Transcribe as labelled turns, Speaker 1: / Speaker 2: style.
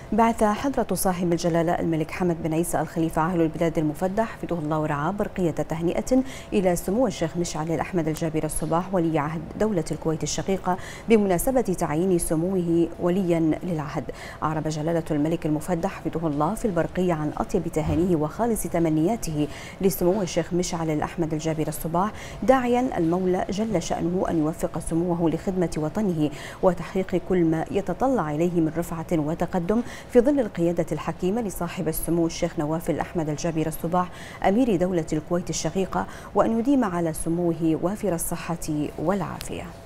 Speaker 1: بعث حضرة صاحب الجلالة الملك حمد بن عيسى الخليفة عاهل البلاد المفدى حفظه الله ورعاه برقية تهنئة إلى سمو الشيخ مشعل الأحمد الجابر الصباح ولي عهد دولة الكويت الشقيقة بمناسبة تعيين سموه وليا للعهد. أعرب جلالة الملك المفدى حفظه الله في البرقية عن أطيب تهانيه وخالص تمنياته لسمو الشيخ مشعل الأحمد الجابر الصباح، داعيا المولى جل شأنه أن يوفق سموه لخدمة وطنه وتحقيق كل ما يتطلع إليه من رفعة وتقدم في ظل القيادة الحكيمة لصاحب السمو الشيخ نواف الأحمد الجابر الصباح أمير دولة الكويت الشقيقة، وأن يديم على سموه وافر الصحة والعافية.